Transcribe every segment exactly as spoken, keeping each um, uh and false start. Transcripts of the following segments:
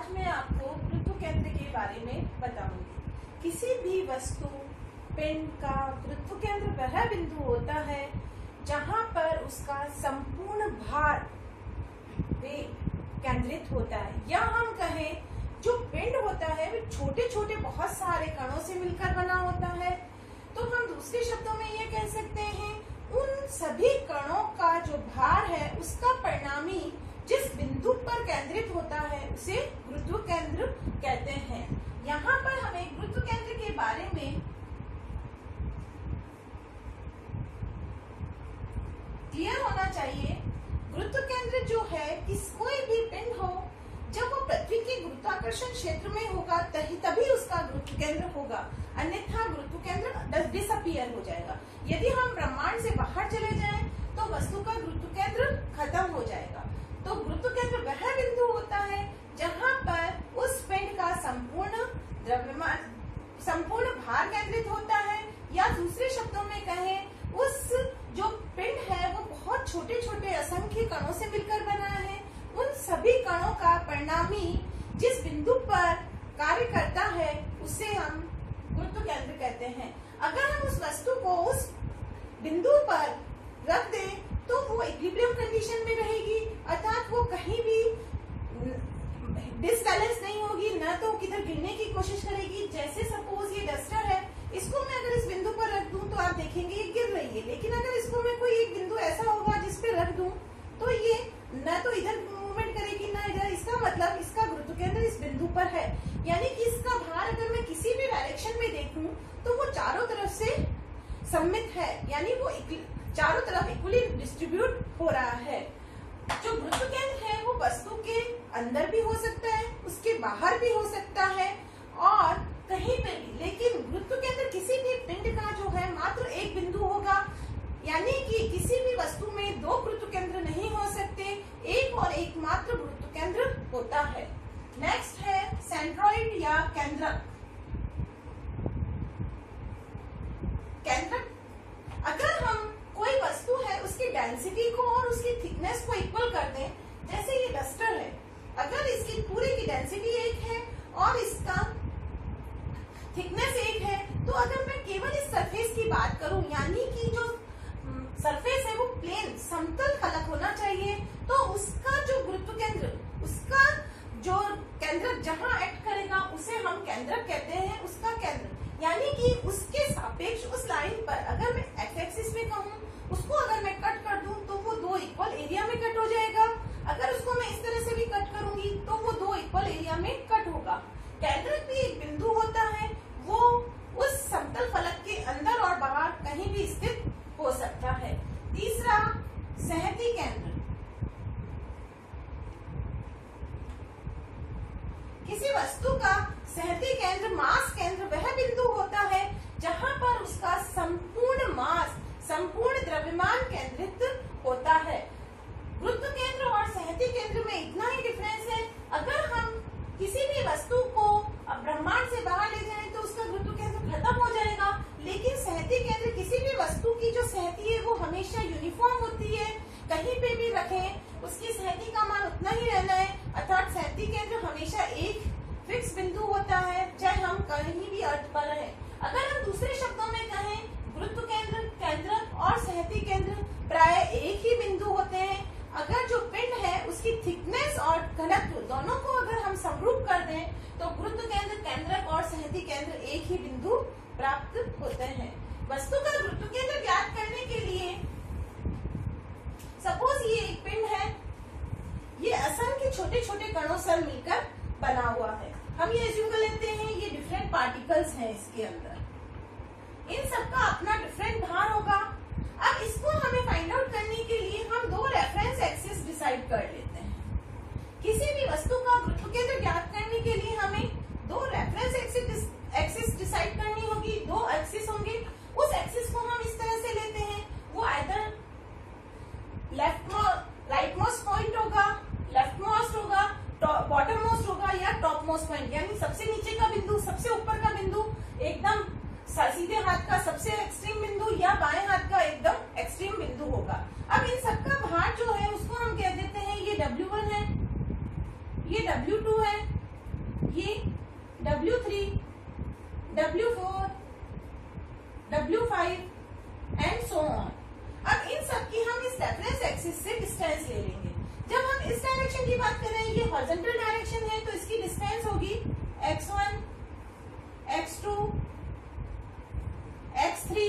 आज मैं आपको गुरुत्व केंद्र के बारे में बताऊंगी। किसी भी वस्तु पिंड का गुरुत्व केंद्र वह बिंदु होता है जहां पर उसका संपूर्ण भार केंद्रित होता है, या हम कहें जो पिंड होता है वो छोटे छोटे बहुत सारे कणों से मिलकर बना होता है। तो हम दूसरे शब्दों में ये कह सकते हैं उन सभी कणों का जो भार है उसका परिणामी जिस बिंदु पर केंद्रित होता है उसे गुरुत्व केंद्र कहते हैं। यहाँ पर हमें गुरुत्व केंद्र के बारे में क्लियर होना चाहिए। गुरुत्व केंद्र जो है किस कोई भी पिंड हो, जब वो पृथ्वी के गुरुत्वाकर्षण क्षेत्र में होगा तभी तभी उसका गुरुत्व केंद्र होगा, अन्यथा गुरुत्व केंद्र डिसअपीयर हो जाएगा। यदि हम ब्रह्मांड से बाहर चले जाएं तो वस्तु का गुरुत्व केंद्र खत्म हो जाएगा। तो गुरुत्व केंद्र वह बिंदु होता है जहां पर उस पिंड का संपूर्ण द्रव्यमान संपूर्ण भार केंद्रित होता है, या दूसरे शब्दों में कहें उस जो पिंड है वो बहुत छोटे छोटे असंख्य कणों से मिलकर बना है। उन सभी कणों का परिणामी जिस बिंदु पर कार्य करता है उसे हम गुरुत्व केंद्र कहते हैं। अगर हम उस वस्तु को उस बिंदु पर रख दें तो वो इक्विलिब्रियम कंडीशन में रहेगी, अर्थात वो कहीं भी डिसबैलेंस नहीं होगी, न तो किधर गिरने की कोशिश करेगी। जैसे सपोज ये डस्टर है, इसको मैं अगर इस बिंदु पर रख दूं तो आप देखेंगे ये गिर रही है, लेकिन अगर इसको मैं कोई एक बिंदु ऐसा होगा जिस पे रख दूं तो ये न तो इधर मूवमेंट करेगी न इधर। इसका मतलब इसका गुरुत्व केंद्र इस बिंदु पर है, यानी कि इसका भार अगर मैं किसी भी डायरेक्शन में देखूं तो वो चारों तरफ से सम्मित है, यानी वो चारों तरफ इक्वली डिस्ट्रीब्यूट हो रहा है। जो गुरुत्व केंद्र है वो वस्तु के अंदर भी हो सकता है, उसके बाहर भी हो सकता है और कहीं पे भी, लेकिन गुरुत्व केंद्र किसी भी पिंड का जो है मात्र एक बिंदु होगा, यानी कि किसी भी वस्तु में दो गुरुत्व केंद्र नहीं हो सकते, एक और एक मात्र गुरुत्व केंद्र होता है। नेक्स्ट है सेंट्रॉइड या केंद्रक। केंद्रक अगर हम कोई वस्तु है उसकी डेंसिटी को और उसकी थिकनेस को इक्वल कर दें, जैसे ये डस्टर है, अगर इसकी पूरे की डेंसिटी एक है और इसका थिकनेस एक है, तो अगर मैं केवल इस सरफेस की बात करूं, यानी कि जो सरफेस है वो प्लेन समतल फलक होना चाहिए, तो उसका जो गुरुत्व केंद्र, उसका जो केंद्रक जहां एक्ट करेगा उसे हम केंद्रक कहते हैं। उसका केंद्र यानी कि उसके सापेक्ष उस लाइन पर अगर मैं एक्स एक्सिस में कहूं, उसको अगर मैं कट कर दूं तो वो दो इक्वल एरिया में कट हो जाएगा। अगर उसको मैं इस तरह से भी कट करूंगी तो वो दो इक्वल एरिया में कट होगा। केंद्रक भी एक बिंदु होता है, वो उस समतल फलक के अंदर और बाहर कहीं भी स्थित हो सकता है। तीसरा सहती केंद्र। किसी वस्तु का सहती केंद्र मास केंद्र वह बिंदु होता है जहां पर उसका संपूर्ण मास संपूर्ण द्रव्यमान केंद्रित होता है। गुरुत्व केंद्र और सहती केंद्र में इतना ही डिफरेंस है। अगर हम किसी भी वस्तु को ब्रह्मांड से बाहर ले जाएं तो उसका गुरुत्व केंद्र खत्म हो जाएगा, लेकिन सहती केंद्र किसी भी वस्तु की जो सहती है वो हमेशा यूनिफॉर्म होती है। कहीं पे भी रखें उसकी सहती का मान उतना ही रहना है, अर्थात सहती केंद्र हमेशा एक फिक्स बिंदु होता है, चाहे हम कहीं भी अर्थ पर रहे। अगर हम दूसरे शब्दों में कहें, गुरुत्व केंद्र, केंद्रक और सहती केंद्र प्राय एक ही बिंदु होते हैं। अगर जो पिंड है उसकी थिकनेस और घनत्व दोनों को अगर हम समरूप कर दें तो गुरुत्व केंद्र, केंद्रक और सहती केंद्र एक ही बिंदु प्राप्त होते हैं। वस्तु का गुरुत्व केंद्र ज्ञात करने के लिए सपोज ये एक पिंड है, ये असंख्य छोटे छोटे कणों से मिलकर बना हुआ है। हम ये एज्यूम कर लेते हैं ये डिफरेंट पार्टिकल्स हैं इसके अंदर, इन सबका अपना डिफरेंट भार होगा। अब इसको हमें फाइंड आउट करने के लिए हम दो रेफरेंस एक्सिस डिसाइड कर लेते हैं। किसी भी वस्तु का गुरुत्व केंद्र ज्ञात करने के लिए हमें दो रेफरेंस एक्सिस एक्सिस डिसाइड करनी होगी। दो एक्सिस होंगे, उस एक्सिस को हम इस तरह से लेते हैं, वो either left right most point होगा, लेफ्ट मोस्ट होगा, बॉटम मोस्ट होगा या टॉप मोस्ट पॉइंट, यानी सबसे नीचे का बिंदु, सबसे ऊपर का बिंदु, एकदम सीधे हाथ का सबसे एक्सट्रीम बिंदु या बाएं हाथ का एकदम एक्सट्रीम बिंदु होगा। अब इन सबका भार जो है उसको हम कह देते हैं ये डब्ल्यू वन है, ये डब्ल्यू टू है ये W three, W four, W five and so on. अब इन सब की हम इस रेफरेंस एक्सिस से डिस्टेंस ले लेंगे। जब हम इस डायरेक्शन की बात कर रहे हैं, ये हॉरिजॉन्टल डायरेक्शन है, तो इसकी डिस्टेंस होगी X one, X two, X three,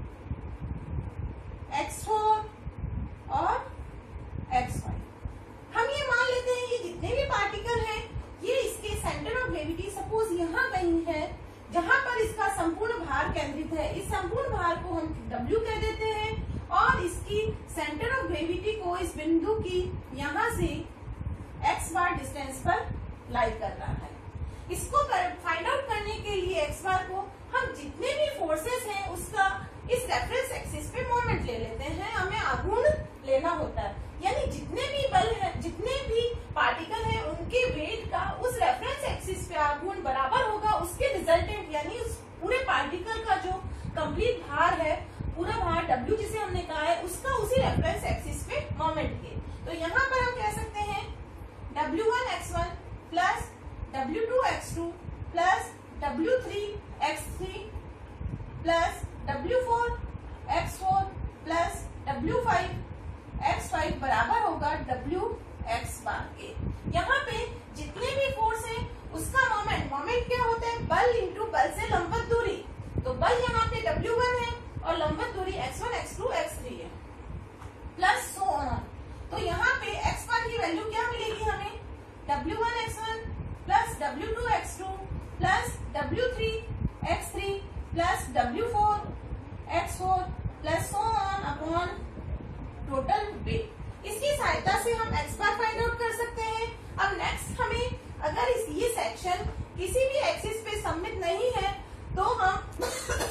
X four और एक्स फाइव। हम ये मान लेते हैं ये जितने भी पार्टिकल हैं, ये इसके सेंटर ऑफ ग्रेविटी सपोज यहाँ कहीं है, जहां पर इसका संपूर्ण भार केंद्रित है। इस संपूर्ण भार को हम W कह देते हैं और इसकी सेंटर ऑफ ग्रेविटी को इस बिंदु की यहाँ से x बार डिस्टेंस पर लाई कर रहा है। इसको फाइंड आउट करने के लिए x बार को हम जितने भी फोर्सेस हैं उसका इस रेफरेंस एक्सिस पे मोमेंट ले लेते हैं। हमें आघूर्ण लेना होता है, यानी जितने भी बल है, जितने भी पार्टिकल हैं, उनके वेट का उस रेफरेंस एक्सिस पे आघूर्ण बराबर होगा उसके रिजल्टेंट, यानी उस पूरे पार्टिकल का जो कंप्लीट भार है, पूरा भार W जिसे हमने कहा है, उसका उसी रेफरेंस एक्सिस पे मोमेंट के। तो यहाँ पर हम कह सकते हैं W one X one plus W two X two plus W three X three plus W four X four plus W five X five बराबर होगा डब्ल्यू एक्स बार के। यहाँ पे जितने भी फोर्स हैं उसका मोमेंट, मोमेंट क्या होता है, बल इंटू बल से लंबवत दूरी। तो बल यहाँ पे डब्ल्यू वन है और लंबवत दूरी X one, X two, X three है, प्लस सो ऑन। तो यहाँ पे एक्स बार की वैल्यू क्या मिलेगी हमें, W one X one plus W two X two plus W three X three plus W four X four plus so on upon total weight. इसकी सहायता से हम एक्स बार फाइंड आउट कर सकते हैं। अब नेक्स्ट हमें अगर इस ये सेक्शन किसी भी एक्सिस पे सममित नहीं है तो हम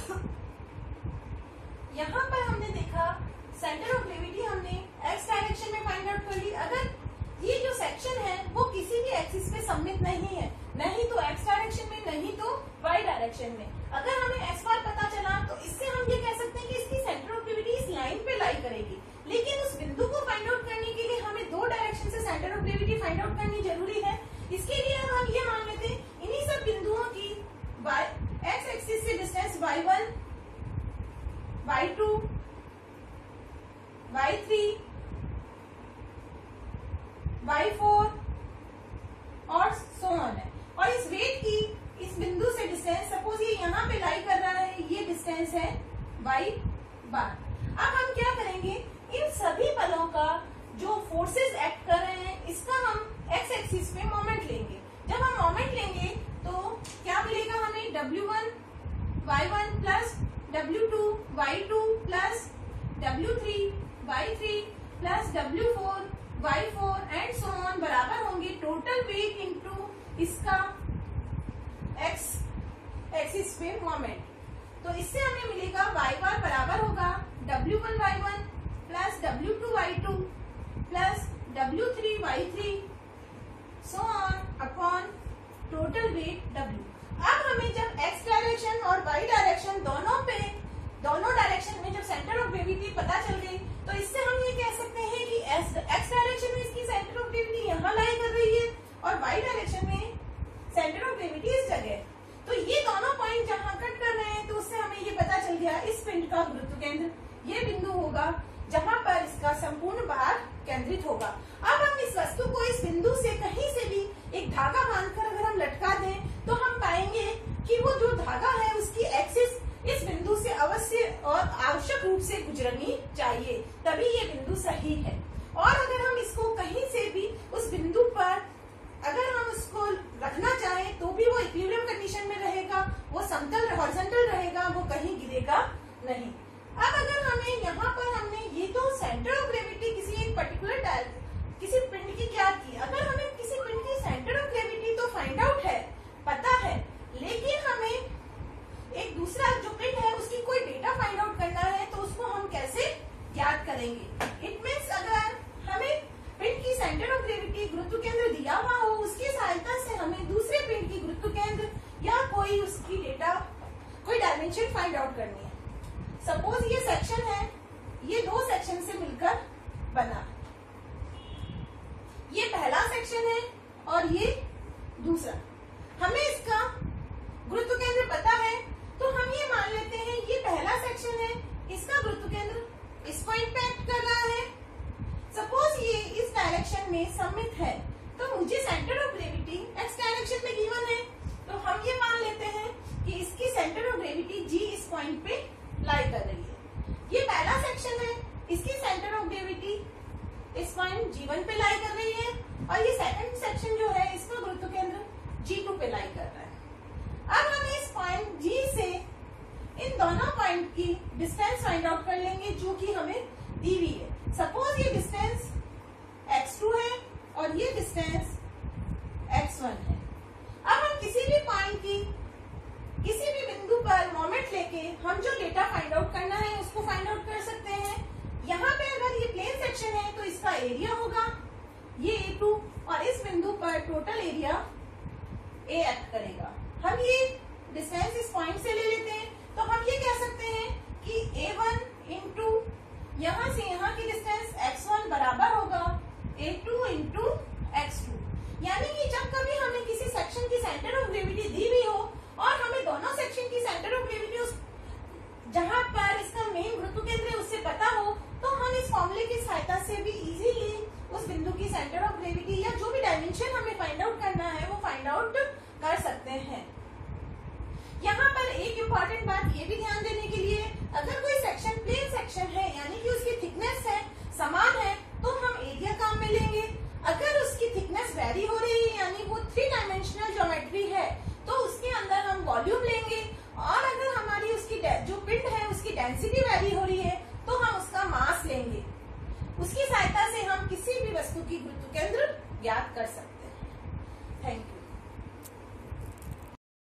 यहाँ पर हमने देखा सेंटर ऑफ ग्रेविटी हमने एक्स डायरेक्शन में फाइंड आउट कर ली। अगर ये जो सेक्शन है वो किसी भी एक्सिस पे सममित नहीं है, नहीं तो एक्स डायरेक्शन में, नहीं तो वाई डायरेक्शन में, अगर हमें एक्स बार पता चला तो इससे हम ये कह सकते हैं कि इसकी सेंटर ऑफ ग्रेविटी इस लाइन पे लाई करेगी। लेकिन उस बिंदु को फाइंड आउट करने के लिए हमें दो डायरेक्शन से centre of gravity find out करनी जरूरी है। इसके लिए हम ये मान लेते हैं इन्हीं सब बिंदुओं की एक्स एक्सिस से distance Y one, Y two, Y three, Y four और सो ऑन है। और इस वेट की इस बिंदु से डिस्टेंस, सपोज ये यहाँ पे लाई कर रहा है, ये डिस्टेंस है वाई बार। अब हम क्या करेंगे, इन सभी बलों का जो फोर्सेस एक्ट कर रहे हैं इसका हम एक्स एक्सिस पे मोमेंट लेंगे। जब हम मोमेंट लेंगे तो क्या मिलेगा हमें, W one Y one plus W two Y two plus W three Y three plus W four Y four and so on बराबर होंगे टोटल वेट इंटू इसका एक्स एक्सिस पे मोमेंट। तो इससे हमें मिलेगा वाई बार बराबर होगा W one Y one plus W two Y two plus W three Y three so on upon total weight W। अब हमें जब x डायरेक्शन और y डायरेक्शन दोनों पे दोनों डायरेक्शन में जब सेंटर ऑफ ग्रेविटी पता चल गई तो इससे हम ये कह सकते हैं कि x डायरेक्शन में इसकी सेंटर ऑफ ग्रेविटी यहाँ लाई कर रही है और y डायरेक्शन में सेंटर ऑफ ग्रेविटी इस जगह। तो ये दोनों पॉइंट जहाँ कट कर रहे हैं तो उससे हमें ये पता चल गया इस पिंड का गुरुत्व केंद्र ये बिंदु होगा जहाँ पर इसका संपूर्ण भार केंद्रित होगा। अब हम इस वस्तु को इस बिंदु से कहीं से भी एक धागा बांधकर अगर हम लटका दें तो हम पाएंगे कि वो जो धागा है उसकी एक्सिस इस बिंदु से अवश्य और आवश्यक रूप से गुजरनी चाहिए, तभी ये बिंदु सही है। और अगर हम इसको कहीं से भी उस बिंदु पर अगर हम उसको रखना चाहें तो भी वो इक्विलिब्रियम कंडीशन में रहेगा, वो समतल हॉरिजॉन्टल रहेगा, वो कहीं गिरेगा नहीं। अब अगर हमें यहाँ पर हमने ये तो सेंटर ऑफ ग्रेविटी किसी एक पर्टिकुलर किसी पिंड की क्या की, अगर हमें किसी पिंड की सेंटर ऑफ ग्रेविटी तो फाइंड आउट है, पता है, लेकिन हमें एक दूसरा जो पिंड है उसकी कोई डेटा फाइंड आउट करना है तो उसको हम कैसे ज्ञात करेंगे। इट मीन्स अगर हमें पिंड की सेंटर ऑफ ग्रेविटी गुरुत्व केंद्र दिया हुआ हो उसकी सहायता से हमें दूसरे पिंड की गुरुत्व केंद्र या कोई उसकी डेटा कोई डायमेंशन फाइंड आउट करनी है। सपोज ये सेक्शन है, ये दो सेक्शन से मिलकर बना, ये पहला सेक्शन है और ये दूसरा। एक्स वन है। अब हम किसी भी पॉइंट की किसी भी बिंदु पर मोमेंट लेके हम जो डेटा फाइंड आउट करना है उसको फाइंड आउट कर सकते हैं। यहाँ पे अगर ये प्लेन सेक्शन है तो इसका एरिया होगा ये ए टू, और इस बिंदु पर टोटल एरिया ए एक्ट करेगा। हम ये डिस्टेंस इस पॉइंट से ले लेते हैं तो हम ये कह सकते हैं कि ए वन इंटू यहाँ से यहाँ की डिस्टेंस एक्स वन बराबर होगा A two into X two. यानी कि जब कभी हमें किसी सेक्शन की सेंटर ऑफ ग्रेविटी दी हुई हो और हमें दोनों सेक्शन की सेंटर ऑफ ग्रेविटी उस जहां पर इसका मेन गुरुत्व केंद्र है उससे पता हो तो हम इस फॉर्मूले की सहायता से भी इजीली उस बिंदु की सेंटर ऑफ ग्रेविटी या जो भी डायमेंशन हमें फाइंड आउट करना है वो फाइंड आउट कर सकते हैं। यहाँ पर एक इम्पॉर्टेंट बात ये भी ध्यान देने के लिए, अगर कोई सेक्शन प्लेन सेक्शन है यानी कि